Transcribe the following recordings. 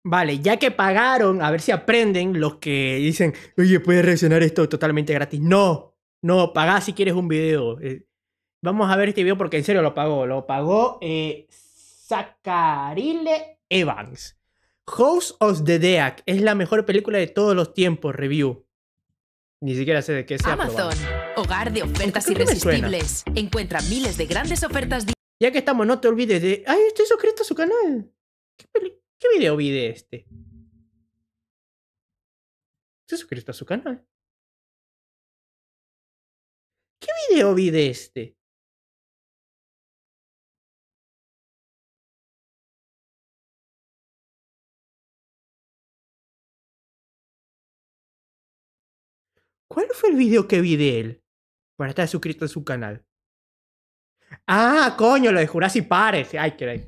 Vale, ya que pagaron, a ver si aprenden los que dicen, oye, puedes reaccionar esto totalmente gratis. No, no, pagá si quieres un video. Vamos a ver este video porque en serio lo pagó. Lo pagó Zachariah Evans. House of the Dead es la mejor película de todos los tiempos, review. Ni siquiera sé de qué sea. Amazon, hogar de ofertas Creo que me suena. irresistibles. Encuentra miles de grandes ofertas. Ya que estamos, no te olvides de... ¡Ay, estoy suscrito a su canal! ¿Qué video vi de este? ¿Estoy suscrito a su canal? ¿Qué video vi de este? ¿Cuál fue el video que vi de él? Para estar suscrito a su canal. Ah, coño, lo de Jurassic Park. Ay, qué...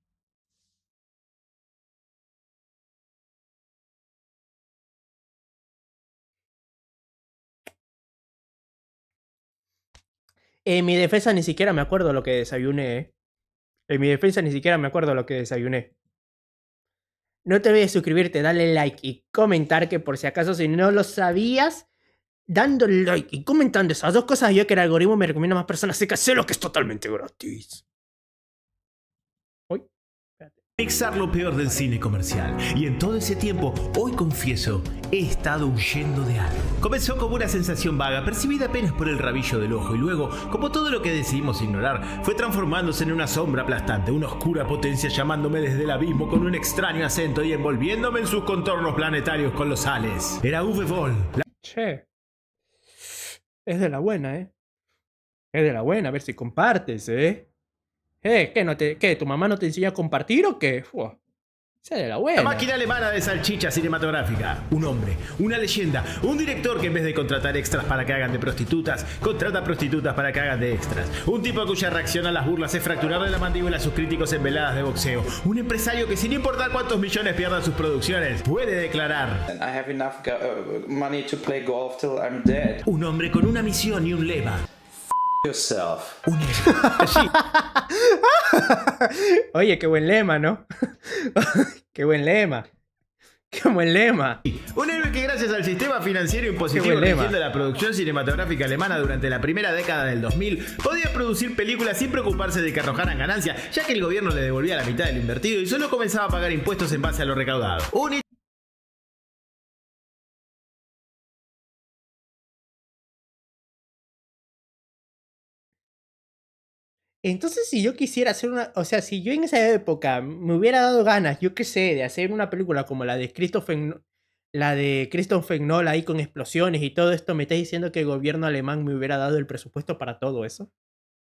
En mi defensa ni siquiera me acuerdo lo que desayuné. En mi defensa ni siquiera me acuerdo lo que desayuné. No te olvides de suscribirte, darle like y comentar, que por si acaso si no lo sabías, dando like y comentando esas dos cosas, yo que el algoritmo me recomienda a más personas, así que sé lo que es totalmente gratis. Uy, espérate. Mixar lo peor del cine comercial. Y en todo ese tiempo, hoy confieso, he estado huyendo de algo. Comenzó como una sensación vaga, percibida apenas por el rabillo del ojo, y luego, como todo lo que decidimos ignorar, fue transformándose en una sombra aplastante, una oscura potencia llamándome desde el abismo con un extraño acento y envolviéndome en sus contornos planetarios colosales. Era Uwe Boll. Che. Es de la buena, ¿eh? Es de la buena, a ver si compartes, ¿eh? ¿Qué? ¿Tu mamá no te enseña a compartir o qué? Uf, esa es de la buena. La máquina alemana de salchicha cinematográfica. Un hombre, una leyenda, un director que en vez de contratar extras para que hagan de prostitutas, contrata prostitutas para que hagan de extras. Un tipo cuya reacción a las burlas es fracturarle la mandíbula a sus críticos en veladas de boxeo. Un empresario que sin importar cuántos millones pierdan sus producciones, puede declarar: I have enough money to play golf till I'm dead. Un hombre con una misión y un lema. Yourself. Un héroe. Oye, qué buen lema, ¿no? Qué buen lema. Qué buen lema. Un héroe que gracias al sistema financiero impositivo rigiendo la producción cinematográfica alemana durante la primera década del 2000 podía producir películas sin preocuparse de que arrojaran ganancia, ya que el gobierno le devolvía la mitad de lo invertido y solo comenzaba a pagar impuestos en base a lo recaudado. Entonces, si yo quisiera hacer una... O sea, si yo en esa época me hubiera dado ganas, yo qué sé, de hacer una película como la de Christopher Nolan ahí con explosiones y todo esto, ¿me estás diciendo que el gobierno alemán me hubiera dado el presupuesto para todo eso?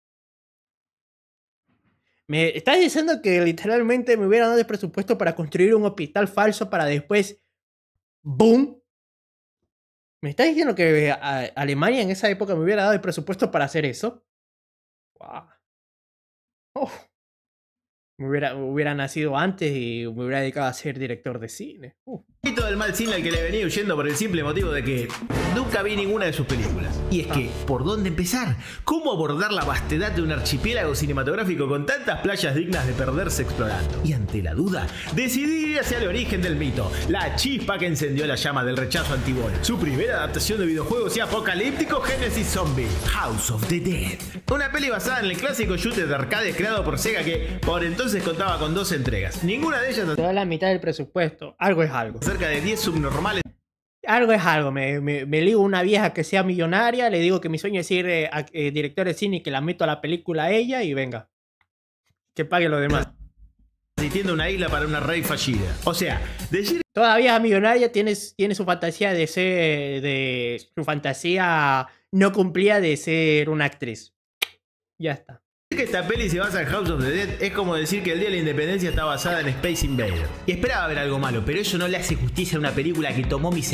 ¿Me estás diciendo que literalmente me hubiera dado el presupuesto para construir un hospital falso para después... ¡Boom! ¿Me estás diciendo que Alemania en esa época me hubiera dado el presupuesto para hacer eso? ¡Wow! Oh, hubiera nacido antes y me hubiera dedicado a ser director de cine. Y todo el mal cine al que le venía huyendo por el simple motivo de que nunca vi ninguna de sus películas. Y es que, ¿por dónde empezar? ¿Cómo abordar la vastedad de un archipiélago cinematográfico con tantas playas dignas de perderse explorando? Y ante la duda, decidí ir hacia el origen del mito, la chispa que encendió la llama del rechazo antibol. Su primera adaptación de videojuegos y apocalíptico Genesis Zombie, House of the Dead. Una peli basada en el clásico shooter de arcade creado por Sega que, por entonces, contaba con 2 entregas. Ninguna de ellas... Toda la mitad del presupuesto. Algo es algo. Cerca de 10 subnormales. Algo es algo. Me ligo a una vieja que sea millonaria, le digo que mi sueño es ser director de cine y que la meto a la película a ella y venga. Que pague lo demás. Asistiendo a una isla para una rave fallida. O sea, decir... Toda vieja millonaria tiene su fantasía de ser... su fantasía no cumplida de ser una actriz. Ya está. Que esta peli se basa en House of the Dead es como decir que el Día de la Independencia está basada en Space Invader. Y esperaba ver algo malo, pero eso no le hace justicia a una película que tomó mi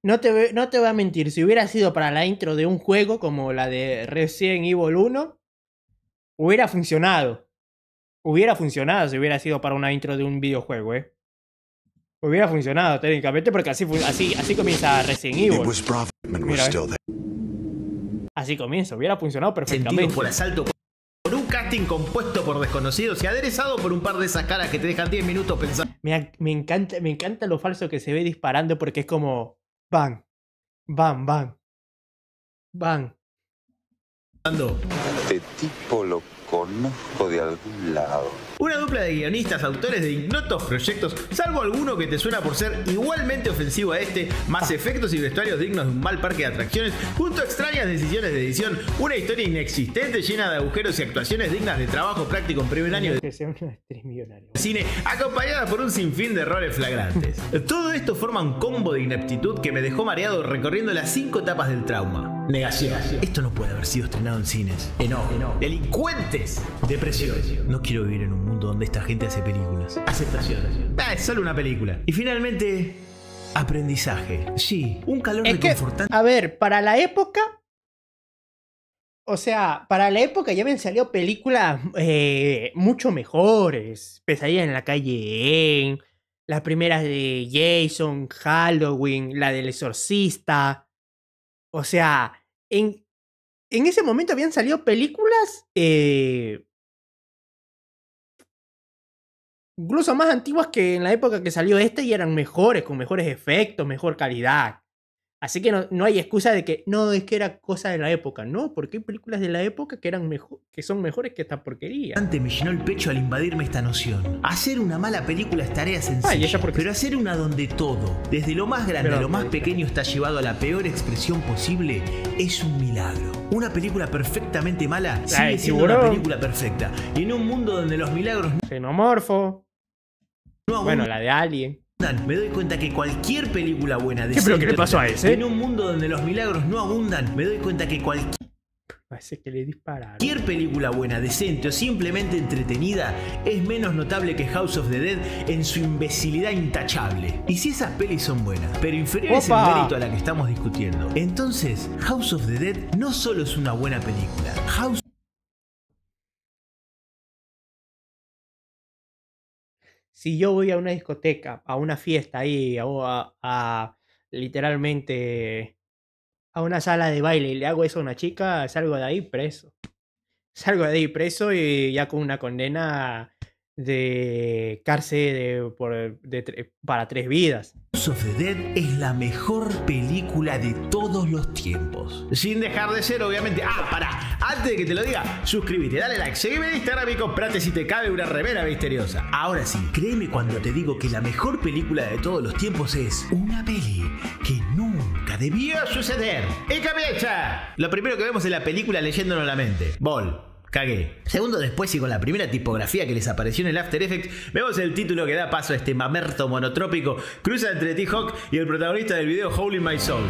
no te voy a mentir, si hubiera sido para la intro de un juego como la de Resident Evil 1, hubiera funcionado. Hubiera funcionado si hubiera sido para una intro de un videojuego, Hubiera funcionado técnicamente porque así comienza Resident Evil. Mira, así comienza, hubiera funcionado perfectamente. Sentidos por asalto por un casting compuesto por desconocidos y aderezado por un par de esas caras que te dejan 10 minutos pensando. Me encanta lo falso que se ve disparando porque es como bang, bang, bang, bang. Este tipo lo conozco de algún lado. Una dupla de guionistas, autores de ignotos proyectos, salvo alguno que te suena por ser igualmente ofensivo a este, más efectos y vestuarios dignos de un mal parque de atracciones, junto a extrañas decisiones de edición, una historia inexistente llena de agujeros y actuaciones dignas de trabajo práctico en primer año de cine, acompañada por un sinfín de errores flagrantes. Todo esto forma un combo de ineptitud que me dejó mareado recorriendo las 5 etapas del trauma. Negación. Esto no puede haber sido estrenado en cines. Enojo. Delincuentes. Depresión. No quiero vivir en un mundo donde esta gente hace películas. Aceptación. Es solo una película. Y finalmente, aprendizaje. Sí, un calor reconfortante. A ver, para la época... O sea, para la época ya habían salido películas mucho mejores. Pesadilla en la calle N, las primeras de Jason, Halloween, la del Exorcista. O sea, en ese momento habían salido películas incluso más antiguas que en la época que salió esta y eran mejores, con mejores efectos, mejor calidad. Así que no hay excusa de que no, es que era cosa de la época. No, porque hay películas de la época que son mejores que esta porquería. Me llenó el pecho al invadirme esta noción. Hacer una mala película es tarea sencilla, pero hacer una donde todo, desde lo más grande a lo más pequeño, está llevado a la peor expresión posible, es un milagro. Una película perfectamente mala sigue siendo una película perfecta. Y en un mundo donde los milagros... Xenomorfo. Bueno, la de Alien. Me doy cuenta que cualquier película buena de... ¿Pero qué le pasó a ese? En un mundo donde los milagros no abundan, me doy cuenta que Parece que le dispararon. cualquier película buena, decente o simplemente entretenida es menos notable que House of the Dead en su imbecilidad intachable. Y si esas pelis son buenas, pero inferiores en mérito a la que estamos discutiendo, entonces House of the Dead no solo es una buena película. Si yo voy a una discoteca, a una fiesta ahí, literalmente a una sala de baile y le hago eso a una chica, salgo de ahí preso. Salgo de ahí preso y ya con una condena de cárcel para 3 vidas. House of the Dead es la mejor película de todos los tiempos. Sin dejar de ser, obviamente... pará. Antes de que te lo diga, suscríbete, dale like, seguime en Instagram y comprate si te cabe una remera misteriosa. Ahora sí, créeme cuando te digo que la mejor película de todos los tiempos es una peli que nunca debió suceder. ¡Y comienza! Lo primero que vemos es la película leyéndonos la mente. Cagué. Segundo después y con la primera tipografía que les apareció en el After Effects, vemos el título que da paso a este mamerto monotrópico, cruza entre T-Hawk y el protagonista del video Hole in My Soul.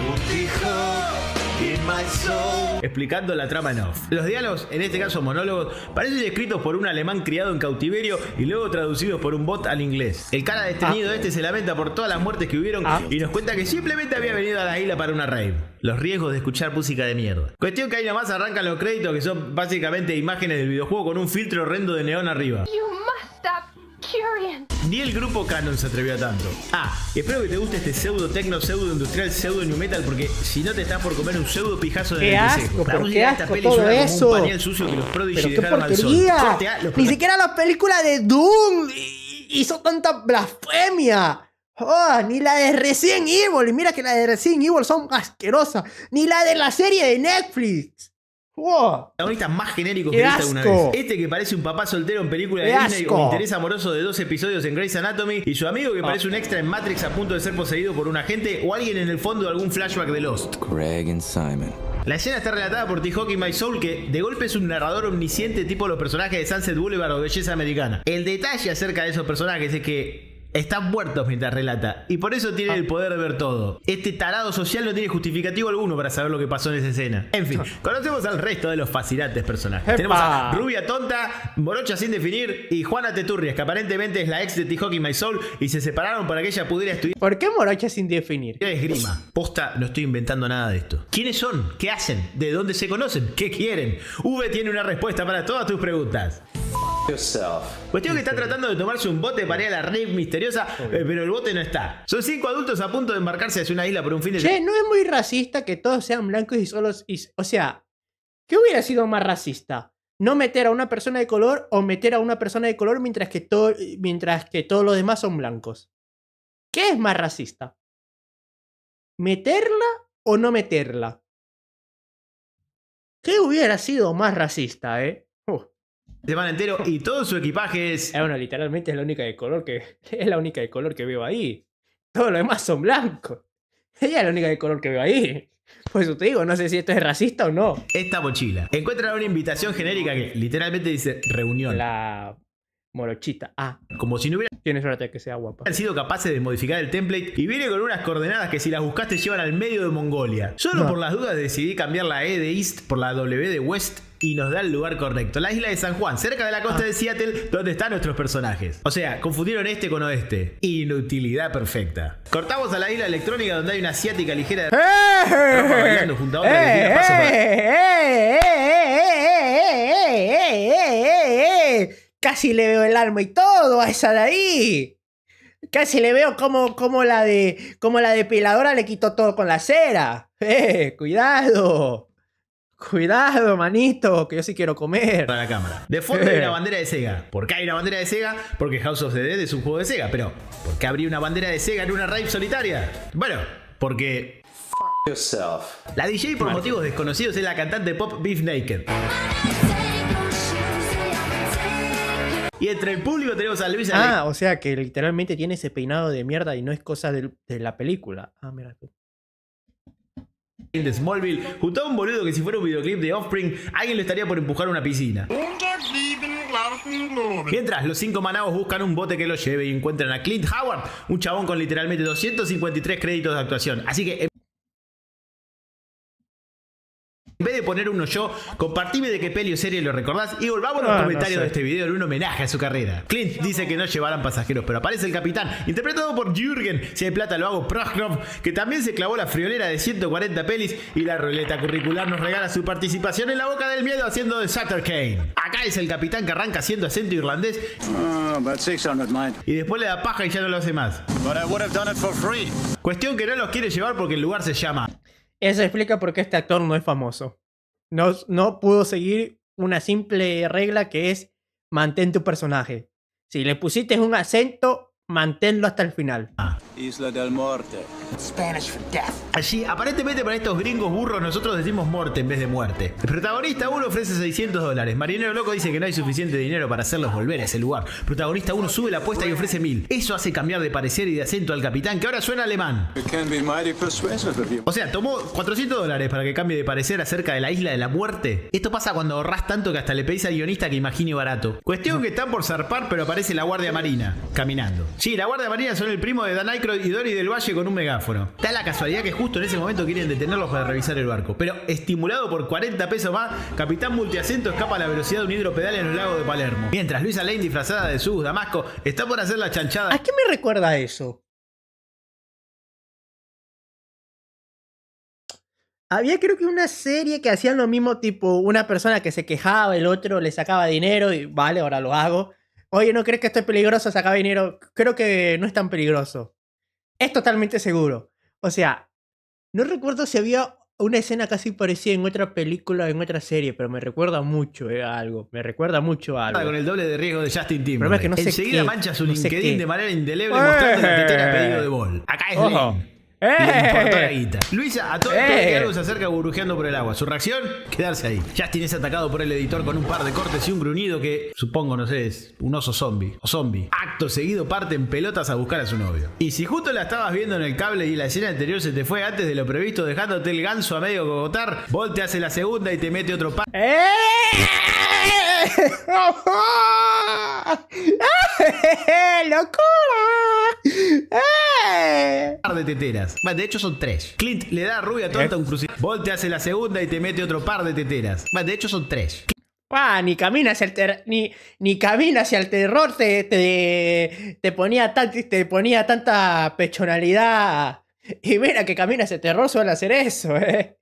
Explicando la trama en off. Los diálogos, en este caso monólogos, parecen escritos por un alemán criado en cautiverio y luego traducidos por un bot al inglés. El cara desteñido se lamenta por todas las muertes que hubieron y nos cuenta que simplemente había venido a la isla para una rave. Los riesgos de escuchar música de mierda. Cuestión que ahí nomás arrancan los créditos, que son básicamente imágenes del videojuego con un filtro horrendo de neón arriba. Ni el grupo Canon se atrevió a tanto. Espero que te guste este pseudo tecno, pseudo industrial, pseudo new metal, porque si no te estás por comer un pseudo pijazo de asco, la música de esta peli suena como un pañal sucio que los Prodigy dejaron al sol. Ni siquiera la película de Doom hizo tanta blasfemia. Ni la de Resident Evil. Y mira que la de Resident Evil son asquerosas. Ni la de la serie de Netflix. Protagonistas más genéricos que viste alguna vez. Este que parece un papá soltero en película de Disney con interés amoroso de 2 episodios en Grey's Anatomy, y su amigo que parece un extra en Matrix a punto de ser poseído por un agente, o alguien en el fondo de algún flashback de Lost. Craig and Simon. La escena está relatada por T-Hawk y My Soul, que de golpe es un narrador omnisciente tipo los personajes de Sunset Boulevard o Belleza Americana. El detalle acerca de esos personajes es que están muertos mientras relata, y por eso tiene el poder de ver todo. Este tarado social no tiene justificativo alguno para saber lo que pasó en esa escena. En fin, conocemos al resto de los fascinantes personajes. ¡Epa! Tenemos a Rubia Tonta, Morocha sin definir y Juana Teturrias, que aparentemente es la ex de T-Hawk y My Soul, y se separaron para que ella pudiera estudiar ¿Por qué Morocha sin definir? esgrima. Posta, no estoy inventando nada de esto. ¿Quiénes son? ¿Qué hacen? ¿De dónde se conocen? ¿Qué quieren? V tiene una respuesta para todas tus preguntas. Yourself. Cuestión que está tratando de tomarse un bote para ir a la rave misteriosa, pero el bote no está. Son 5 adultos a punto de embarcarse hacia una isla por un fin de semana. Che, ¿no es muy racista que todos sean blancos y solos? O sea, ¿qué hubiera sido más racista? ¿No meter a una persona de color o meter a una persona de color mientras que todos los demás son blancos? ¿Qué es más racista? ¿Meterla o no meterla? ¿Qué hubiera sido más racista, Semana entero y todo su equipaje es... Bueno, literalmente es la única de color que veo ahí. Todos los demás son blancos. Ella es la única de color que veo ahí. Por eso te digo, no sé si esto es racista o no. esta mochila. Encuentran una invitación genérica que literalmente dice reunión. La morochita. Ah, Como si no hubieran tienes suerte de que sea guapa. sido capaces de modificar el template y viene con unas coordenadas que si las buscaste llevan al medio de Mongolia. Solo por las dudas decidí cambiar la E de East por la W de West y nos da el lugar correcto. La isla de San Juan, cerca de la costa de Seattle, donde están nuestros personajes. O sea, confundieron este con oeste. Inutilidad perfecta. Cortamos a la isla electrónica donde hay una asiática ligera de... ropa bailando junto a otra que tira pasos para... Casi le veo el alma y todo a esa de ahí. Casi le veo como la depiladora le quitó todo con la cera. Cuidado. Cuidado, manito, que yo sí quiero comer. para la cámara. De fondo hay una bandera de Sega. ¿Por qué hay una bandera de Sega? Porque House of the Dead es un juego de Sega. Pero, ¿por qué habría una bandera de Sega en una rave solitaria? Bueno, porque... Yourself. la DJ por motivos desconocidos es la cantante pop Beef Naked. Y entre el público tenemos a Luisa Ah, o sea que literalmente tiene ese peinado de mierda y no es cosa de la película. Ah, mira tú. de Smallville, junto a un boludo que si fuera un videoclip de Offspring, alguien lo estaría por empujar a una piscina. Mientras, los 5 managos buscan un bote que los lleve y encuentran a Clint Howard, un chabón con literalmente 253 créditos de actuación. Así que... en vez de poner uno yo, compartime de qué peli o serie lo recordás y volvamos a los comentarios de este video en un homenaje a su carrera. Clint dice que no llevarán pasajeros, pero aparece el capitán, interpretado por Jürgen, si hay plata lo hago, Prokhorov, que también se clavó la friolera de 140 pelis y la ruleta curricular nos regala su participación en La Boca del Miedo haciendo de Sutter Kane. Acá es el capitán que arranca haciendo acento irlandés y después le da paja y ya no lo hace más. Cuestión que no los quiere llevar porque el lugar se llama... Eso explica por qué este actor no es famoso. No pudo seguir una simple regla que es mantén tu personaje. Si le pusiste un acento, manténlo hasta el final. Isla del Muerte. Spanish for death. Allí, aparentemente para estos gringos burros nosotros decimos muerte en vez de muerte. El protagonista 1 ofrece $600. Marinero Loco dice que no hay suficiente dinero para hacerlos volver a ese lugar. Protagonista 1 sube la apuesta y ofrece 1000. Eso hace cambiar de parecer y de acento al capitán, que ahora suena alemán. It can be mighty persuasive of you. O sea, tomó $400 para que cambie de parecer acerca de la isla de la muerte. Esto pasa cuando ahorrás tanto que hasta le pedís al guionista que imagine barato. Cuestión que están por zarpar, pero aparece la Guardia Marina, caminando. Sí, la Guardia Marina son el primo de Dan Aykroyd y Dory del Valle con un megáfono. Da la casualidad que justo en ese momento quieren detenerlos para revisar el barco. Pero estimulado por 40 pesos más, Capitán Multiacento escapa a la velocidad de un hidropedal en los lagos de Palermo. Mientras Luisa Lane, disfrazada de Sus Damasco, está por hacer la chanchada. ¿A qué me recuerda eso? Había creo que una serie que hacían lo mismo, tipo una persona que se quejaba, el otro le sacaba dinero y vale, ahora lo hago. Oye, ¿no crees que esto es peligroso? Sacar dinero. Creo que no es tan peligroso. Es totalmente seguro. O sea, no recuerdo si había una escena casi parecida en otra película o en otra serie, pero me recuerda mucho a algo. Me recuerda mucho a algo. Con el doble de riesgo de Justin El problema Timberlake. es que no sé Enseguida qué, mancha su no sé LinkedIn qué. de manera indeleble mostrando la tetera pedido de Ball. Acá es Lane. Le importó la guita. Luisa, a todo esto de que algo se acerca burbujeando por el agua. Su reacción, quedarse ahí. Justin es atacado por el editor con un par de cortes y un gruñido que, supongo, no sé, es un oso zombie. O zombie. Acto seguido parte en pelotas a buscar a su novio. Y si justo la estabas viendo en el cable y la escena anterior se te fue antes de lo previsto dejándote el ganso a medio cogotar, Ball te hace la segunda y te mete otro par. ¡qué locura! Par de teteras. Bueno, de hecho son 3. Clint le da a rubia tonta un crucifijo. Bolt te hace la segunda y te mete otro par de teteras. Bueno, de hecho son 3. Ni camina hacia el ni camina hacia el terror, te ponía tanta pechonalidad. Y mira que camina hacia el terror suele hacer eso,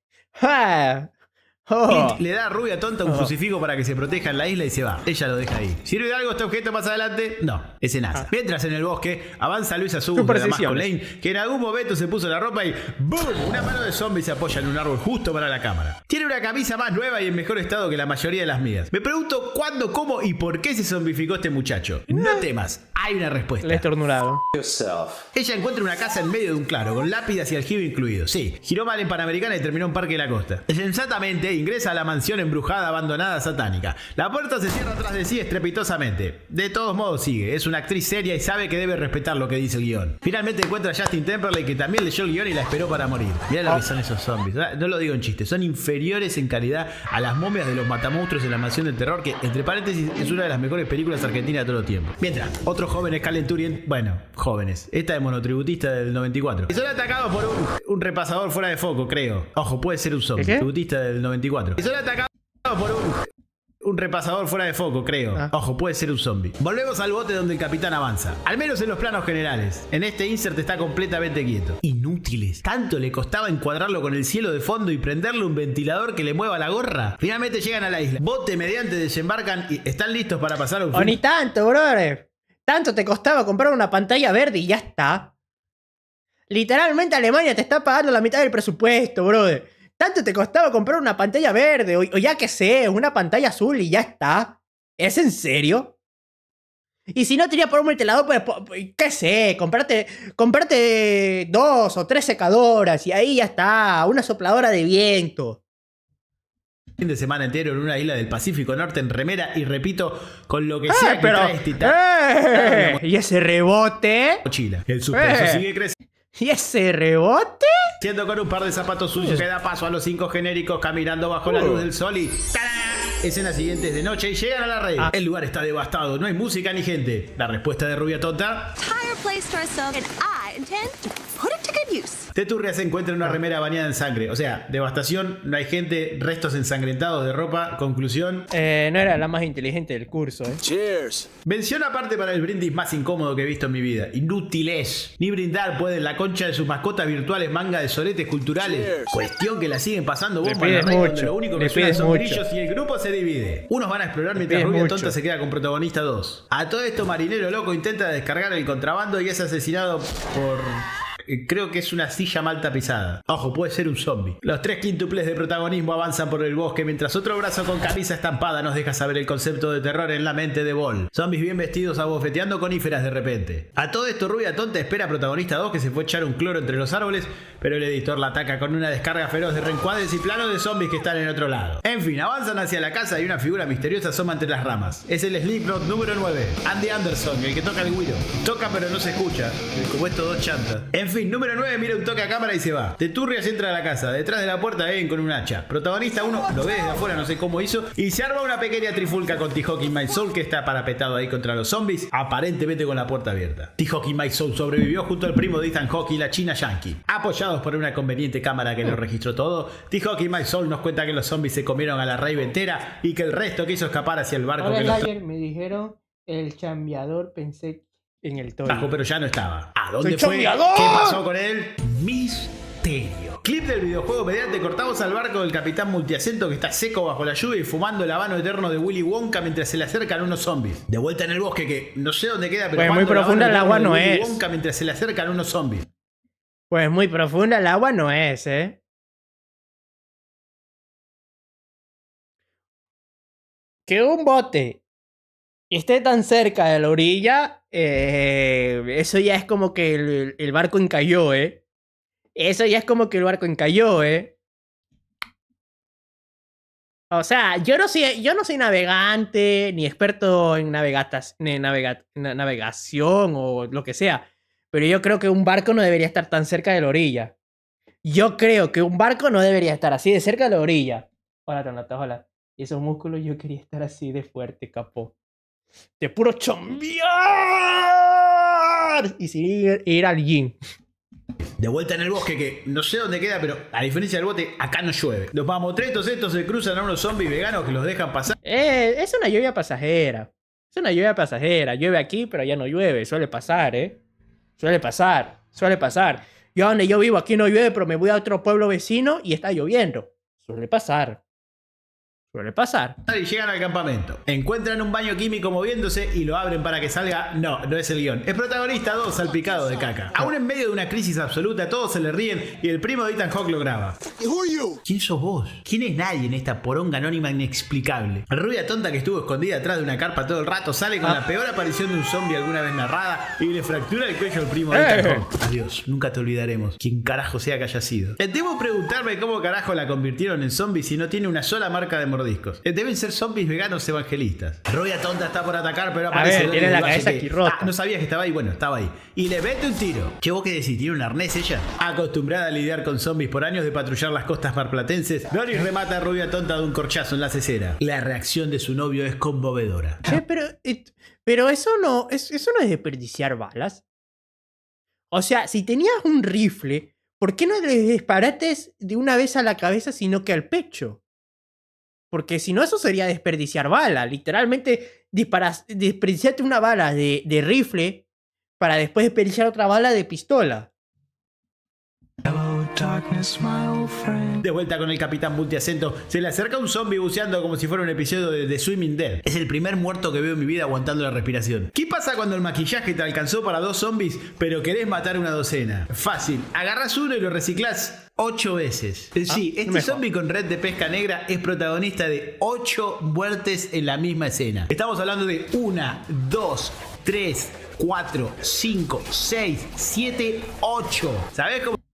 Clint le da a rubia tonta un crucifijo para que se proteja en la isla y se va. Ella lo deja ahí. ¿Sirve de algo este objeto más adelante? No, es NASA. Mientras en el bosque avanza Luis Azul de Damasco Lane, que en algún momento se puso la ropa y ¡boom! Una mano de zombie se apoya en un árbol justo para la cámara. Tiene una camisa más nueva y en mejor estado que la mayoría de las mías. Me pregunto cuándo, cómo y por qué se zombificó este muchacho. No temas, hay una respuesta. Le he estornudado. Ella encuentra una casa en medio de un claro, con lápidas y aljibe incluido. Sí, giró mal en Panamericana y terminó en Parque de la Costa. Sensatamente ingresa a la mansión embrujada, abandonada, satánica. La puerta se cierra atrás de sí estrepitosamente. De todos modos sigue, es una actriz seria y sabe que debe respetar lo que dice el guión. Finalmente encuentra a Justin Timberlake, que también leyó el guión y la esperó para morir. Mirá lo que son esos zombies. No lo digo en chiste, son inferiores en calidad a las momias de los matamonstruos en la mansión del terror, que entre paréntesis es una de las mejores películas argentinas de todo el tiempo. Mientras, otros jóvenes calenturientos, bueno, jóvenes, esta de monotributista del 94, y son atacados por un repasador fuera de foco, creo. Ojo, puede ser un zombie. Tributista del 94. Y son atacados por un repasador fuera de foco, creo. Ojo, puede ser un zombie. Volvemos al bote donde el capitán avanza. Al menos en los planos generales. En este insert está completamente quieto. Inútiles. Tanto le costaba encuadrarlo con el cielo de fondo y prenderle un ventilador que le mueva la gorra. Finalmente llegan a la isla. Bote mediante desembarcan y están listos para pasar a un fin. Ni tanto, brother. Tanto te costaba comprar una pantalla verde y ya está. Literalmente Alemania te está pagando la mitad del presupuesto, brother. Tanto te costaba comprar una pantalla verde o ya que sé, una pantalla azul y ya está. ¿Es en serio? Y si no tenía por un ventilador, pues, qué sé, comprarte 2 o 3 secadoras y ahí ya está, una sopladora de viento. Fin de semana entero en una isla del Pacífico Norte en remera y repito, con lo que sea que trae este y ese rebote. Mochila. El suspenso sigue creciendo. ¿Y ese rebote? Siendo con un par de zapatos suyos que da paso a los 5 genéricos caminando bajo la luz del sol y ¡tarán! Escenas siguientes de noche y llegan a la raid. El lugar está devastado, no hay música ni gente. La respuesta de Rubia Tonta. Teturria se encuentra en una remera bañada en sangre. O sea, devastación, no hay gente, restos ensangrentados de ropa. Conclusión. No era la más inteligente del curso, Cheers. Mención aparte para el brindis más incómodo que he visto en mi vida. Inútiles. Ni brindar pueden la concha de sus mascotas virtuales manga de soletes culturales. Cheers. Cuestión que la siguen pasando bomba en la red, donde lo único que suena son grillos y el grupo se divide. Unos van a explorar mientras Rubia Tonta se queda con protagonista 2. A todo esto, Marinero Loco intenta descargar el contrabando y es asesinado por... creo que es una silla mal tapizada. Ojo, puede ser un zombie. Los 3 quíntuples de protagonismo avanzan por el bosque mientras otro brazo con camisa estampada nos deja saber el concepto de terror en la mente de Ball. Zombies bien vestidos abofeteando coníferas de repente. A todo esto Rubia Tonta espera a protagonista 2 que se fue a echar un cloro entre los árboles, pero el editor la ataca con una descarga feroz de reencuadres y planos de zombies que están en otro lado. En fin, avanzan hacia la casa y una figura misteriosa asoma entre las ramas. Es el Slipknot número 9, Andy Anderson, el que toca el güiro. Toca pero no se escucha, como estos dos chantas. En fin, número 9 mira un toque a cámara y se va. Teturrias entra a la casa. Detrás de la puerta ven con un hacha. Protagonista 1 lo ve desde afuera, no sé cómo hizo. Y se arma una pequeña trifulca con T-Hawk y My Soul, que está parapetado ahí contra los zombies, aparentemente con la puerta abierta. T-Hawk y My Soul sobrevivió junto al primo de Ethan Hawke y la china Yankee. Apoyados por una conveniente cámara que lo registró todo, T-Hawk y My Soul nos cuenta que los zombies se comieron a la rave entera y que el resto quiso escapar hacia el barco. Ahora que me dijeron el chambeador, pensé en el todo. Pero ya no estaba. ¿A dónde fue? ¿Qué pasó con él? Misterio. Clip del videojuego mediante cortamos al barco del capitán multiacento que está seco bajo la lluvia y fumando el habano eterno de Willy Wonka mientras se le acercan unos zombies. De vuelta en el bosque que no sé dónde queda, pero pues muy profunda el agua no es. Wonka mientras se le acercan unos zombies. Pues muy profunda el agua no es, Que un bote esté tan cerca de la orilla, eso ya es como que el barco encalló, Eso ya es como que el barco encalló, O sea, yo no soy navegante, ni experto en navegación o lo que sea. Pero yo creo que un barco no debería estar tan cerca de la orilla. Yo creo que un barco no debería estar así de cerca de la orilla. Hola, Tonata, hola. Y esos músculos yo quería estar así de fuerte, capó. De puro chombear. Y seguir ir al gym. De vuelta en el bosque, que no sé dónde queda, pero a diferencia del bote, acá no llueve. Los mamotretos estos se cruzan a unos zombies veganos que los dejan pasar. Es una lluvia pasajera. Es una lluvia pasajera. Llueve aquí, pero ya no llueve. Suele pasar, Suele pasar. Suele pasar. Yo donde yo vivo aquí no llueve, pero me voy a otro pueblo vecino y está lloviendo. Suele pasar. Suele pasar. Y llegan al campamento. Encuentran un baño químico moviéndose y lo abren para que salga. No, no es el guión. Es protagonista 2 salpicado de caca. Aún en medio de una crisis absoluta, todos se le ríen y el primo de Ethan Hawke lo graba. ¿Quién sos vos? ¿Quién es nadie en esta poronga anónima inexplicable? La rubia tonta que estuvo escondida atrás de una carpa todo el rato sale con la peor aparición de un zombie alguna vez narrada y le fractura el cuello al primo de Ethan Hawke. Adiós, nunca te olvidaremos. Quien carajo sea que haya sido. Debo preguntarme cómo carajo la convirtieron en zombie si no tiene una sola marca de mordiscos. Deben ser zombies veganos evangelistas. La rubia tonta está por atacar, pero aparece. Tiene la cabeza aquí rota. No sabías que estaba ahí. Bueno, estaba ahí. Y le mete un tiro. ¿Qué vos qué decís? ¿Tiene un arnés ella? Acostumbrada a lidiar con zombies por años de patrullar las costas marplatenses, Doris remata a rubia tonta de un corchazo en la cesera. La reacción de su novio es conmovedora. Pero eso no es desperdiciar balas. O sea, si tenías un rifle, ¿por qué no le disparates de una vez a la cabeza sino que al pecho? Porque si no, eso sería desperdiciar bala. Literalmente desperdiciaste una bala de rifle para después desperdiciar otra bala de pistola. De vuelta con el capitán multiacento, se le acerca un zombie buceando como si fuera un episodio de The Swimming Dead. Es el primer muerto que veo en mi vida aguantando la respiración. ¿Qué pasa cuando el maquillaje te alcanzó para 2 zombies, pero querés matar una docena? Fácil, agarrás uno y lo reciclás 8 veces. Sí, este zombie con red de pesca negra es protagonista de 8 muertes en la misma escena. Estamos hablando de 1, 2, 3, 4, 5, 6, 7, 8. ¿Sabés cómo?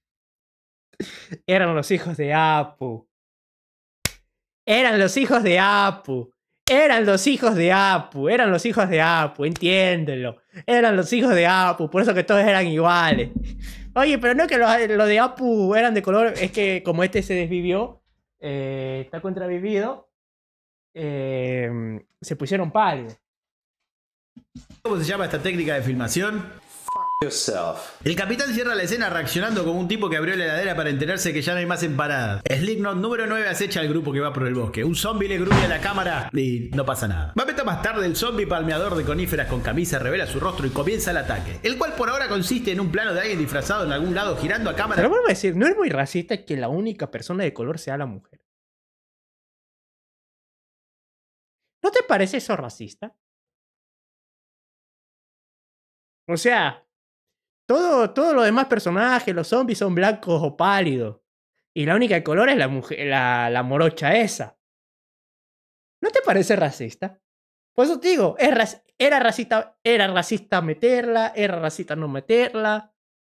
Eran los hijos de Apu. Eran los hijos de Apu. Eran los hijos de Apu. Eran los hijos de Apu. Entiéndelo. Eran los hijos de Apu. Por eso que todos eran iguales. Oye, pero no es que los de Apu eran de color. Es que como este se desvivió, está contravivido, se pusieron pálidos. ¿Cómo se llama esta técnica de filmación? Yourself. El capitán cierra la escena reaccionando como un tipo que abrió la heladera para enterarse que ya no hay más empanadas. Slipknot número 9 acecha al grupo que va por el bosque. Un zombie le gruñe a la cámara y no pasa nada. Momento más tarde, el zombie palmeador de coníferas con camisa revela su rostro y comienza el ataque, el cual por ahora consiste en un plano de alguien disfrazado en algún lado girando a cámara. Pero vuelvo a decir, no es muy racista que la única persona de color sea la mujer. ¿No te parece eso racista? O sea, todos los demás personajes, los zombies son blancos o pálidos. Y la única de color es la mujer, la morocha esa. ¿No te parece racista? Por eso te digo, era racista meterla, era racista no meterla.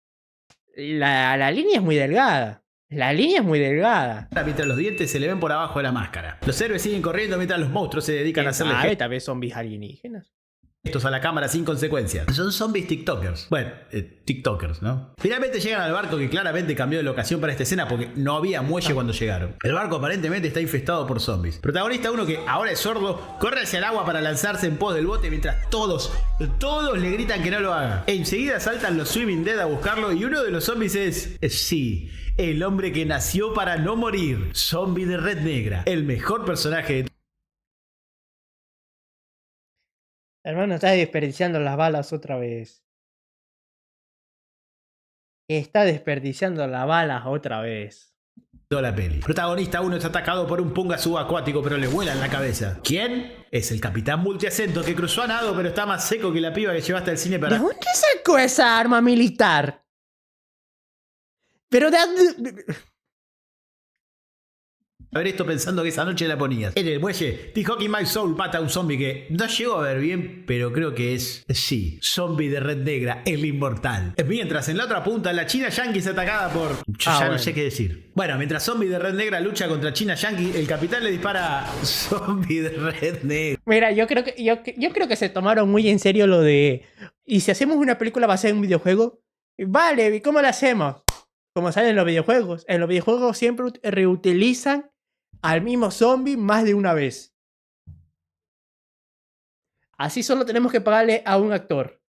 La línea es muy delgada. La línea es muy delgada. Mientras los dientes se le ven por abajo de la máscara. Los héroes siguen corriendo mientras los monstruos se dedican a hacerle tal vez zombies alienígenas. Estos a la cámara sin consecuencias. Son zombies tiktokers. Bueno, tiktokers, ¿no? Finalmente llegan al barco que claramente cambió de locación para esta escena porque no había muelle cuando llegaron. El barco aparentemente está infestado por zombies. Protagonista uno que ahora es sordo, corre hacia el agua para lanzarse en pos del bote mientras todos le gritan que no lo haga. E enseguida saltan los Swimming Dead a buscarlo y uno de los zombies es sí, el hombre que nació para no morir. Zombie de red negra. El mejor personaje de... Hermano, estás desperdiciando las balas otra vez. Está desperdiciando las balas otra vez. toda la peli. Protagonista 1 es atacado por un punga subacuático, pero le vuela en la cabeza. ¿Quién? Es el capitán multiacento que cruzó a nado, pero está más seco que la piba que llevaste al cine para... ¿De dónde sacó esa arma militar? Pero de... A ver esto pensando que esa noche la ponías. En el muelle, The Hawking My Soul mata a un zombie que no llegó a ver bien, pero creo que es... Sí, zombie de red negra, el inmortal. Mientras en la otra punta, la China Yankee es atacada por... No sé qué decir. Bueno, mientras zombie de red negra lucha contra China Yankee, el capitán le dispara a zombie de red negra. Mira, yo creo que se tomaron muy en serio lo de... ¿Y si hacemos una película basada en un videojuego? Vale, ¿y cómo la hacemos? Como salen en los videojuegos. En los videojuegos siempre reutilizan al mismo zombie más de una vez. Así solo tenemos que pagarle a un actor.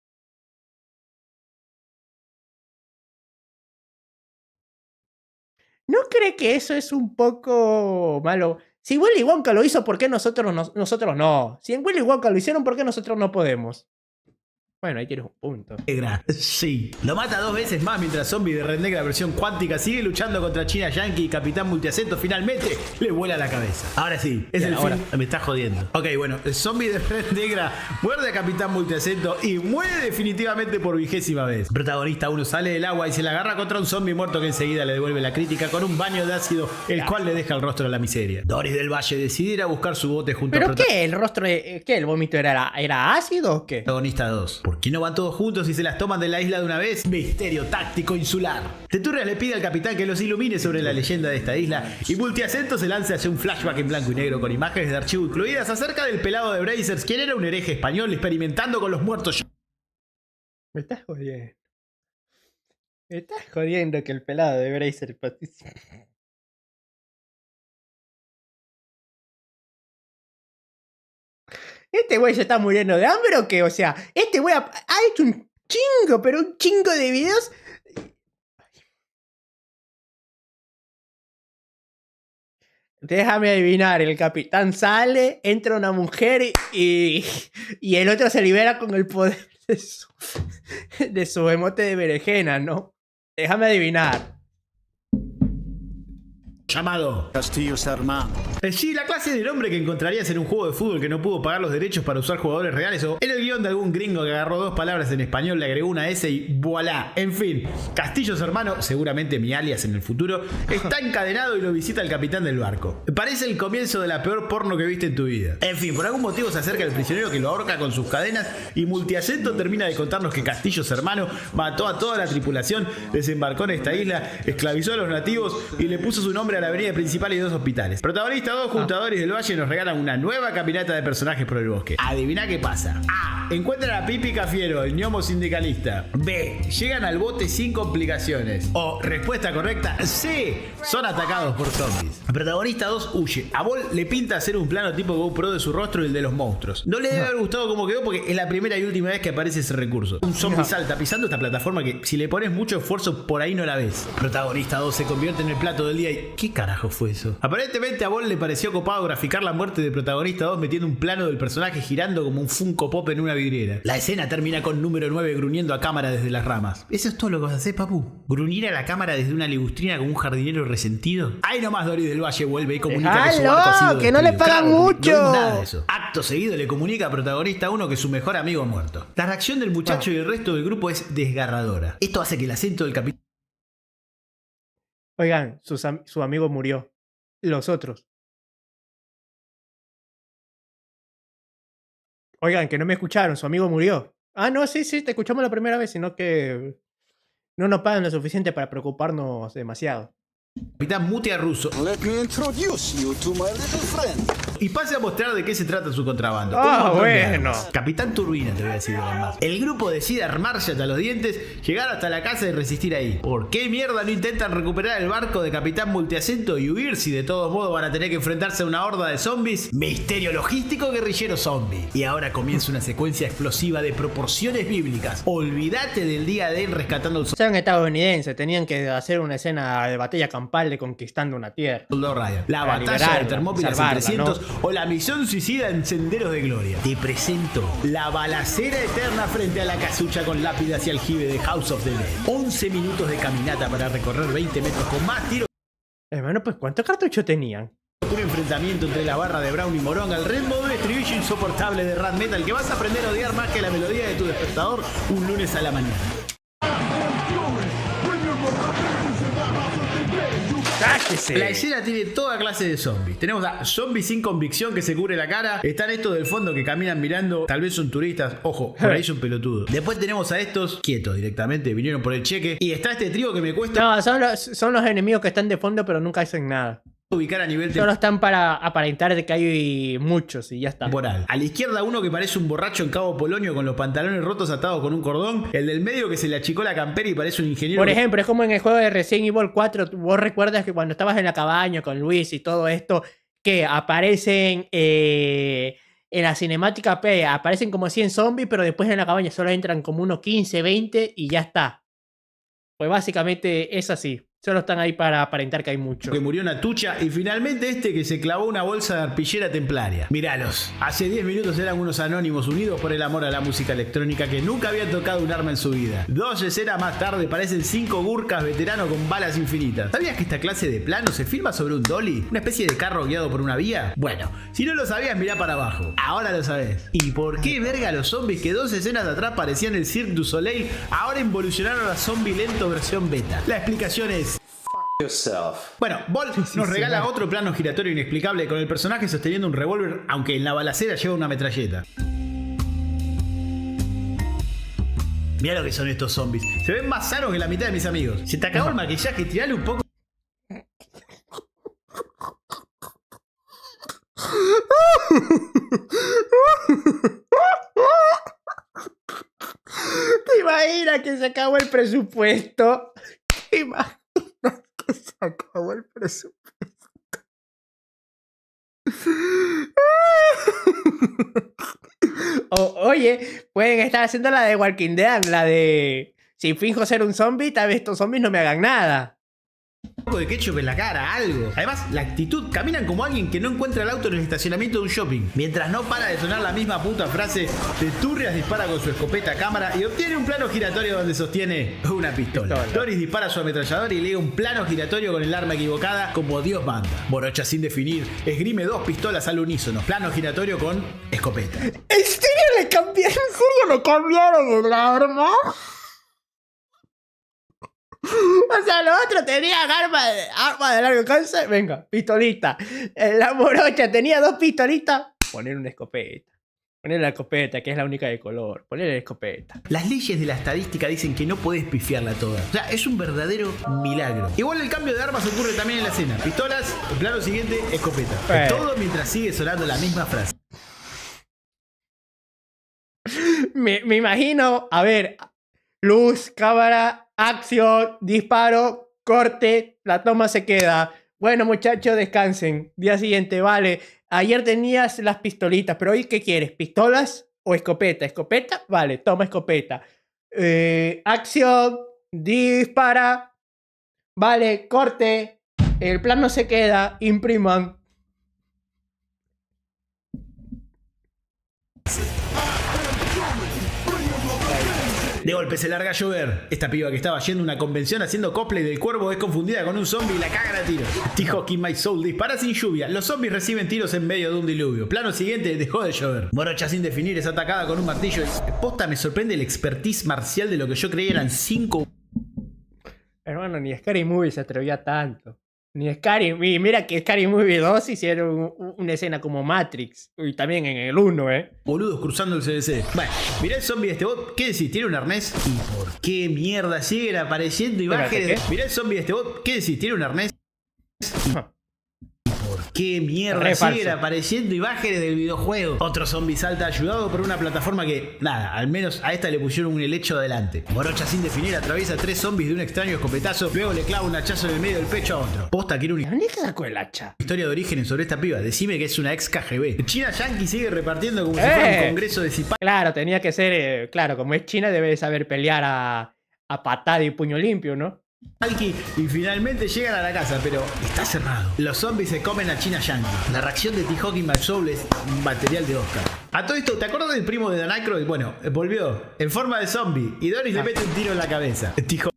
¿No cree que eso es un poco malo? Si Willy Wonka lo hizo, ¿por qué nosotros no? Si en Willy Wonka lo hicieron, ¿por qué nosotros no podemos? Bueno, ahí tienes un punto. Negra. Sí. Lo mata 2 veces más mientras Zombie de Red Negra versión cuántica sigue luchando contra China Yankee y Capitán Multiacento finalmente le vuela la cabeza. Ahora sí, es el fin. Me está jodiendo. Ok, bueno, Zombie de Red Negra muerde a Capitán Multiacento y muere definitivamente por 20ª vez. El protagonista 1 sale del agua y se la agarra contra un zombie muerto que enseguida le devuelve la crítica con un baño de ácido, el cual le deja el rostro a la miseria. Doris del Valle decide ir a buscar su bote junto a ¿Pero qué? ¿El rostro qué? ¿El vómito era ácido o qué? Protagonista 2. ¿Por qué no van todos juntos y se las toman de la isla de una vez? Misterio táctico insular. Teturrias le pide al capitán que los ilumine sobre la leyenda de esta isla y Multiacento se lanza hacia un flashback en blanco y negro con imágenes de archivo incluidas acerca del pelado de Brazers, quien era un hereje español experimentando con los muertos. Me estás jodiendo. Me estás jodiendo que el pelado de Brazers participe. ¿Este güey se está muriendo de hambre o qué? O sea, este güey ha hecho un chingo, pero un chingo de videos. Déjame adivinar, el capitán sale, entra una mujer y el otro se libera con el poder de su emote de berenjena, ¿no? Déjame adivinar. Llamado Castillos Armando. Sí, la clase del hombre que encontrarías en un juego de fútbol que no pudo pagar los derechos para usar jugadores reales, o en el guión de algún gringo que agarró 2 palabras en español, le agregó una S y voilà. En fin, Castillos Hermano, seguramente mi alias en el futuro, está encadenado y lo visita el capitán del barco. Parece el comienzo de la peor porno que viste en tu vida. En fin, por algún motivo se acerca el prisionero que lo ahorca con sus cadenas y Multiacento termina de contarnos que Castillos Hermano mató a toda la tripulación, desembarcó en esta isla, esclavizó a los nativos y le puso su nombre a la avenida principal y 2 hospitales. Protagonista 2, Juntadores del Valle nos regalan una nueva caminata de personajes por el bosque. Adivina qué pasa. A. Encuentran a Pipi Cafiero, el gnomo sindicalista. B. Llegan al bote sin complicaciones. O, respuesta correcta, C. Son atacados por zombies. El protagonista 2 huye. A Bol le pinta hacer un plano tipo GoPro de su rostro y el de los monstruos. No le debe haber gustado cómo quedó porque es la primera y última vez que aparece ese recurso. Un zombie salta pisando esta plataforma que si le pones mucho esfuerzo por ahí no la ves. Protagonista 2 se convierte en el plato del día y... ¿Qué carajo fue eso? Aparentemente a Bol le pareció copado graficar la muerte de protagonista 2 metiendo un plano del personaje girando como un Funko Pop en una vidriera. La escena termina con número 9 gruñendo a cámara desde las ramas. ¿Eso es todo lo que vas a hacer, papu? ¿Gruñir a la cámara desde una ligustrina como un jardinero resentido? Ahí nomás Doris del Valle vuelve y comunica que su barco ha sido que no le pagan mucho. No nada de eso. Acto seguido le comunica a protagonista 1 que su mejor amigo ha muerto. La reacción del muchacho y el resto del grupo es desgarradora. Esto hace que el acento del capitán... Oigan, su amigo murió. Los otros. Oigan, que no me escucharon, su amigo murió. Ah, no, sí, te escuchamos la primera vez, sino que no nos pagan lo suficiente para preocuparnos demasiado. Capitán Mutia Russo. Let me introduce you to my little friend. Y pase a mostrar de qué se trata su contrabando. Ah, bueno. Capitán Turbina, te voy a decir más. El grupo decide armarse hasta los dientes, llegar hasta la casa y resistir ahí. ¿Por qué mierda no intentan recuperar el barco de Capitán Multiacento y huir si de todos modos van a tener que enfrentarse a una horda de zombies? Misterio logístico guerrillero zombie. Y ahora comienza una secuencia explosiva de proporciones bíblicas. Olvídate del día de él rescatando al Sean estadounidenses, tenían que hacer una escena de batalla campal de conquistando una tierra. soldado Ryan. La batalla de Termópilas en 300, ¿no? O la misión suicida en Senderos de Gloria. Te presento la balacera eterna frente a la casucha con lápidas y aljibe de House of the Dead. 11 minutos de caminata para recorrer 20 metros con más tiros. Hermano, pues ¿cuántos cartuchos tenían? Un enfrentamiento entre la barra de Brown y Morón al ritmo de un estribillo insoportable de Rat Metal que vas a aprender a odiar más que la melodía de tu despertador un lunes a la mañana. ¡Cállese! La escena tiene toda clase de zombies. Tenemos a zombies sin convicción que se cubre la cara. Están estos del fondo que caminan mirando. Tal vez son turistas. Ojo, por ahí son pelotudos. Después tenemos a estos quietos directamente. Vinieron por el cheque. Y está este trío que me cuesta... No, son los enemigos que están de fondo pero nunca hacen nada. Ubicar a nivel Solo están para aparentar de que hay muchos y ya está. temporal. A la izquierda uno que parece un borracho en Cabo Polonio con los pantalones rotos atados con un cordón. El del medio que se le achicó la campera y parece un ingeniero. Por ejemplo, es como en el juego de Resident Evil 4. Vos recuerdas que cuando estabas en la cabaña con Luis y todo esto, que aparecen en la cinemática P aparecen como 100 zombies, pero después en la cabaña solo entran como unos 15, 20 y ya está. Pues básicamente es así. Solo están ahí para aparentar que hay mucho. Que murió una tucha y finalmente este que se clavó una bolsa de arpillera templaria. Míralos. Hace 10 minutos eran unos anónimos unidos por el amor a la música electrónica que nunca habían tocado un arma en su vida. 2 escenas más tarde parecen 5 gurkas veteranos con balas infinitas. ¿Sabías que esta clase de plano se filma sobre un dolly? ¿Una especie de carro guiado por una vía? Bueno, si no lo sabías, mirá para abajo. Ahora lo sabés. ¿Y por qué verga los zombies que 2 escenas atrás parecían el Cirque du Soleil ahora involucionaron a zombie lento versión beta? La explicación es... Yourself. Bueno, Bolt nos regala otro plano giratorio inexplicable con el personaje sosteniendo un revólver, aunque en la balacera lleva una metralleta. Mirá lo que son estos zombies. Se ven más sanos que la mitad de mis amigos. Se te acabó el maquillaje, tirale un poco. ¿Te imaginas que se acabó el presupuesto? ¿Te imaginas que se acabó el presupuesto? Oye, pueden estar haciendo la de Walking Dead, la de... Si finjo ser un zombie, tal vez estos zombies no me hagan nada. Un poco de ketchup en la cara, algo. Además, la actitud, caminan como alguien que no encuentra el auto en el estacionamiento de un shopping. Mientras no para de sonar la misma puta frase, de Turrias dispara con su escopeta a cámara y obtiene un plano giratorio donde sostiene una pistola. Doris dispara su ametrallador y lee un plano giratorio con el arma equivocada como Dios manda. Morocha sin definir, esgrime 2 pistolas al unísono. Plano giratorio con escopeta. ¿En serio le cambiaron el arma? O sea, los otros tenían arma de largo alcance. Venga, pistolita. La morocha tenía 2 pistolitas. Poner una escopeta. Poner la escopeta, que es la única de color. Poner la escopeta. Las leyes de la estadística dicen que no podés pifiarla toda. O sea, es un verdadero milagro. Igual el cambio de armas ocurre también en la escena. Pistolas, el plano siguiente, escopeta. Todo mientras sigue sonando la misma frase. Me imagino, a ver, luz, cámara, acción, disparo, corte, la toma se queda. Bueno, muchachos, descansen. Día siguiente, vale. Ayer tenías las pistolitas, pero hoy, ¿qué quieres? ¿Pistolas o escopeta? ¿Escopeta? Vale, toma escopeta. Acción, dispara. Vale, corte. El plano se queda, impriman. De golpe se larga a llover. Esta piba que estaba yendo a una convención haciendo cosplay del cuervo es confundida con un zombie y la cagan a tiros. T-Hawk My Soul dispara sin lluvia. Los zombies reciben tiros en medio de un diluvio. Plano siguiente, dejó de llover. Morocha sin definir es atacada con un martillo. Posta, me sorprende el expertise marcial de lo que yo creía eran 5. Hermano, ni Scary Movie se atrevía tanto. Ni Scary... Y mira que Scary Movie 2 hicieron una escena como Matrix. Y también en el 1, Boludos cruzando el CDC. Bueno, mirá el zombie de este bot. ¿Qué decís? ¿Tiene un arnés? ¿Y por qué mierda siguen apareciendo imágenes? Mirá el zombie de este bot. ¿Qué decís? ¿Tiene un arnés? ¿Qué mierda siguen apareciendo imágenes del videojuego? Otro zombie salta ayudado por una plataforma que, nada, al menos a esta le pusieron un helecho adelante. Morocha sin definir atraviesa 3 zombies de un extraño escopetazo, luego le clava un hachazo en el medio del pecho a otro. Posta quiere una ¿dónde sacó el hacha? historia de origen sobre esta piba. Decime que es una ex KGB. China Yankee sigue repartiendo como si fuera un congreso de cipayo. Claro, tenía que ser, claro, como es China debe de saber pelear a patada y puño limpio, ¿no? Y finalmente llegan a la casa, pero está cerrado. Los zombies se comen a China Yankee. La reacción de T-Hawk y My Soul es material de Oscar. A todo esto, ¿te acuerdas del primo de Dan Aykroyd? Bueno, volvió en forma de zombie y Doris le mete un tiro en la cabeza. T-Hawk.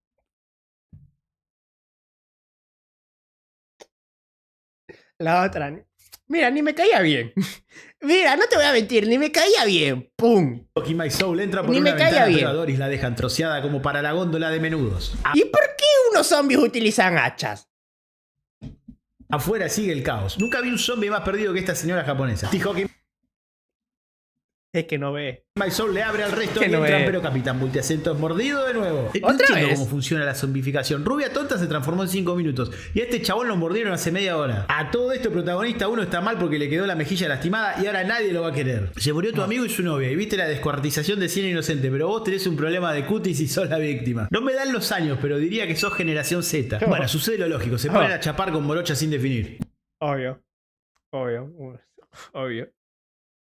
La otra, mira, ni me caía bien. Mira, no te voy a mentir, ni me caía bien. ¡Pum! Y My Soul entra por ni una me caía ventana, bien. pero a Doris la dejan troceada como para la góndola de menudos. ¿Y por qué unos zombies utilizan hachas? Afuera sigue el caos. Nunca vi un zombie más perdido que esta señora japonesa. T-Hawk y Es que no ve. My Soul le abre al resto y no entran, ve. pero Capitán Multiacento es mordido de nuevo. No ¿Otra entiendo vez? cómo funciona la zombificación. Rubia tonta se transformó en 5 minutos y a este chabón lo mordieron hace media hora. A todo esto el protagonista 1 está mal porque le quedó la mejilla lastimada y ahora nadie lo va a querer. Se murió tu amigo y su novia y viste la descuartización de 100 inocente, pero vos tenés un problema de cutis y sos la víctima. No me dan los años, pero diría que sos generación Z. Bueno, sucede lo lógico, se ponen a chapar con morocha sin definir. Obvio. Obvio.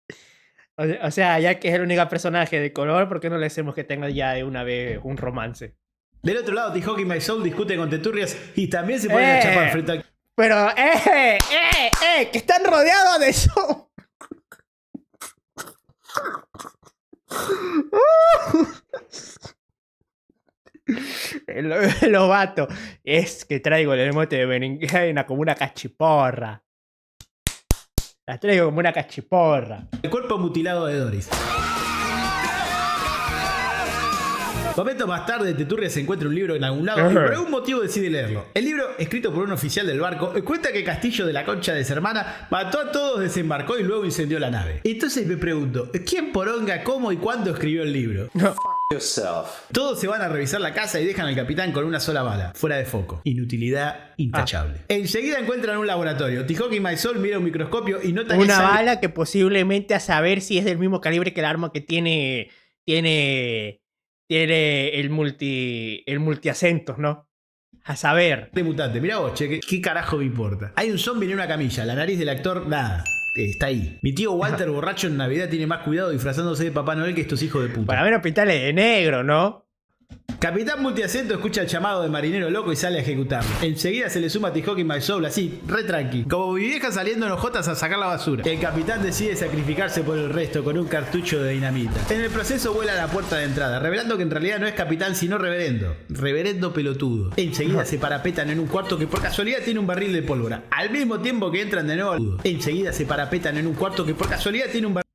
O sea, ya que es el único personaje de color, ¿por qué no le hacemos que tenga ya de una vez un romance? Del otro lado, T-Hawk y My Soul discuten con Teturrias y también se ponen a chapar frente a... Pero, que están rodeados de eso. Lo vato. Es que traigo el emote de berenjena como una cachiporra. La traigo como una cachiporra. El cuerpo mutilado de Doris. Momentos más tarde, Teturria se encuentra un libro en algún lado y por algún motivo decide leerlo. El libro, escrito por un oficial del barco, cuenta que Castillo de la Concha de su hermana mató a todos, desembarcó y luego incendió la nave. Entonces me pregunto, ¿quién poronga, cómo y cuándo escribió el libro? Yourself. Todos se van a revisar la casa y dejan al capitán con una sola bala, fuera de foco. Inutilidad intachable. Enseguida encuentran un laboratorio. T-Hawk y My Soul miran un microscopio y notan una bala que posiblemente a saber si es del mismo calibre que el arma que tiene el multiacentos, ¿no? A saber. De mutante, mirá vos, che, ¿qué carajo me importa? Hay un zombie en una camilla, la nariz del actor, nada. Está ahí. Mi tío Walter, borracho en Navidad, tiene más cuidado disfrazándose de Papá Noel que estos hijos de puta. Para menos pintarle de negro, ¿no? Capitán Multiacento escucha el llamado de marinero loco y sale a ejecutarlo. Enseguida se le suma a T-Hawk y My Soul, así, re tranqui. Como mi vieja saliendo en hojotas a sacar la basura. El capitán decide sacrificarse por el resto con un cartucho de dinamita. En el proceso vuela a la puerta de entrada, revelando que en realidad no es capitán sino reverendo. Reverendo pelotudo. Enseguida se parapetan en un cuarto que por casualidad tiene un barril de pólvora. Al mismo tiempo que entran de nuevo al... Enseguida se parapetan en un cuarto que por casualidad tiene un barril...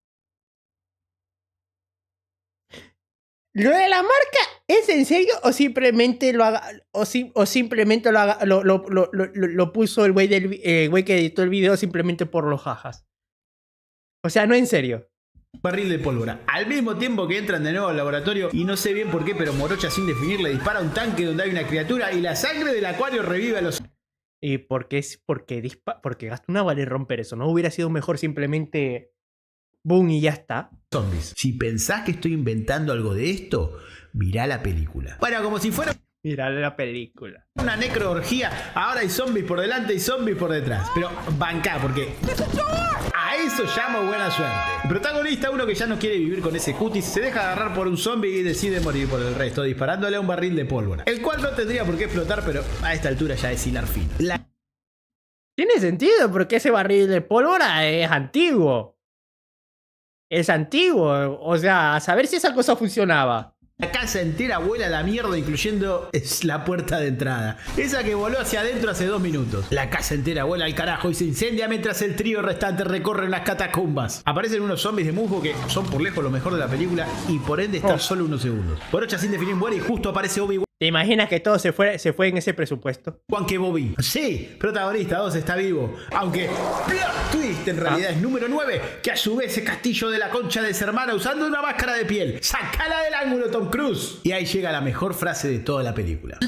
¿Lo de la marca es en serio o simplemente lo haga o simplemente lo puso el güey que editó el video simplemente por los jajas? O sea, no en serio. Barril de pólvora. Al mismo tiempo que entran de nuevo al laboratorio y no sé bien por qué, pero Morocha sin definir le dispara a un tanque donde hay una criatura y la sangre del acuario revive a los... ¿Y por qué? Porque gasta una bala y romper eso. ¿No hubiera sido mejor simplemente boom y ya está? Zombies. Si pensás que estoy inventando algo de esto, mirá la película. Bueno, como si fuera... Mirá la película. Una necroorgía. Ahora hay zombies por delante y zombies por detrás. Pero bancá, porque... a eso llamo buena suerte. El protagonista, uno que ya no quiere vivir con ese cutis, se deja agarrar por un zombie y decide morir por el resto, disparándole a un barril de pólvora. El cual no tendría por qué explotar, pero a esta altura ya es hilar fino. Tiene sentido, porque ese barril de pólvora es antiguo. Es antiguo. O sea, a saber si esa cosa funcionaba. La casa entera vuela a la mierda, incluyendo la puerta de entrada. Esa que voló hacia adentro hace 2 minutos. La casa entera vuela al carajo y se incendia mientras el trío restante recorre las catacumbas. Aparecen unos zombies de musgo que son por lejos lo mejor de la película y por ende están solo unos segundos. Morocha sin definir muere y justo aparece Obi-Wan. ¿Te imaginas que todo se fue en ese presupuesto? Juan que Bobby. Sí, protagonista 2 está vivo. Aunque plot twist en realidad es número 9, que a su vez es Castillo de la Concha de su hermana usando una máscara de piel. ¡Sacala del ángulo, Tom Cruise! Y ahí llega la mejor frase de toda la película.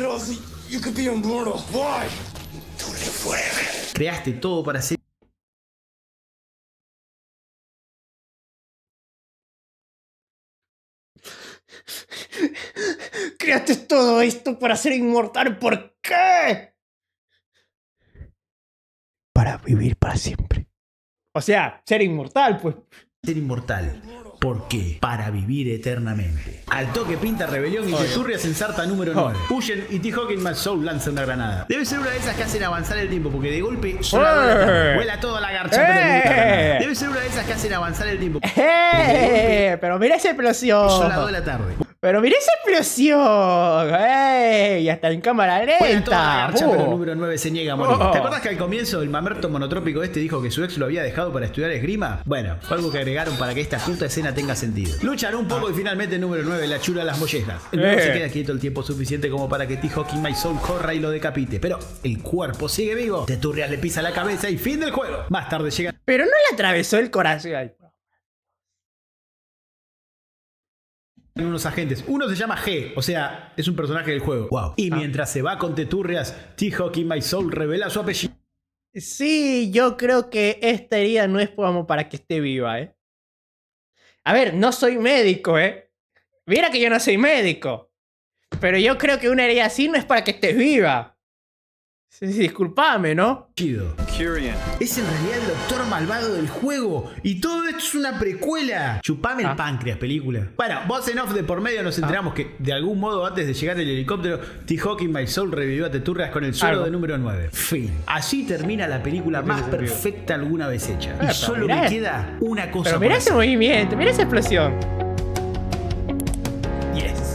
Creaste todo para ser... Creaste todo esto para ser inmortal. ¿Por qué? Para vivir para siempre. O sea, ser inmortal, pues. Ser inmortal. ¿Por qué? Para vivir eternamente. Al toque pinta rebelión y Teturrias ensarta número 9. Huyen y T-Hawk y My Soul lanzan una granada. Debe ser una de esas que hacen avanzar el tiempo, porque de golpe vuela toda la garcha. Pero debe ser una de esas que hacen avanzar el tiempo. Pero mira esa explosión. Son las 2 de la tarde. Pero mira esa explosión. Y hasta en cámara lenta. Vuela toda la garcha, pero el número 9 se niega a morir. ¿Te acuerdas que al comienzo el mamerto monotrópico este dijo que su ex lo había dejado para estudiar esgrima? Bueno, fue algo que agregaron para que esta puta escena tenga sentido. Luchan un poco y finalmente el número 9 la chura a las mollejas. El nuevo se queda quieto el tiempo suficiente como para que T-Hawk y My Soul corra y lo decapite. Pero el cuerpo sigue vivo. Teturrias le pisa la cabeza y fin del juego. Más tarde llega... Pero no le atravesó el corazón. Ay, unos agentes. Uno se llama G, o sea, es un personaje del juego. Wow. Y mientras se va con Teturrias, T-Hawk y My Soul revela su apellido. Sí, yo creo que esta herida no es como para que esté viva, ¿eh? A ver, no soy médico, ¿eh? Mira que yo no soy médico. Pero yo creo que una herida así no es para que estés viva. Sí, sí, disculpame, ¿no? Chido. Curian. Es en realidad el doctor malvado del juego. Y todo esto es una precuela. Chupame el páncreas, película. Bueno, voz en off de por medio nos enteramos que de algún modo antes de llegar el helicóptero, T-Hawking My Soul revivió a Teturras con el suelo de número 9. Fin. Así termina la película más perfecta alguna vez hecha. Y solo me queda una cosa. Pero mirá ese movimiento, mirá esa explosión. Yes.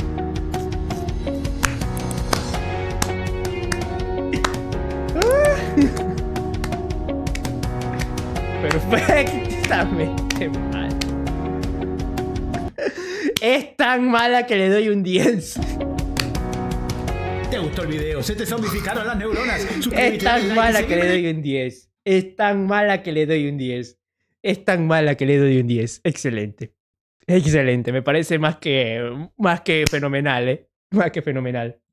Perfectamente mal. Es tan mala que le doy un 10. ¿Te gustó el video? ¿Se te zombificaron las neuronas? Es tan mala que le doy un 10. Es tan mala que le doy un 10. Es tan mala que le doy un 10. Excelente. Excelente. Me parece más que fenomenal, ¿eh? Más que fenomenal.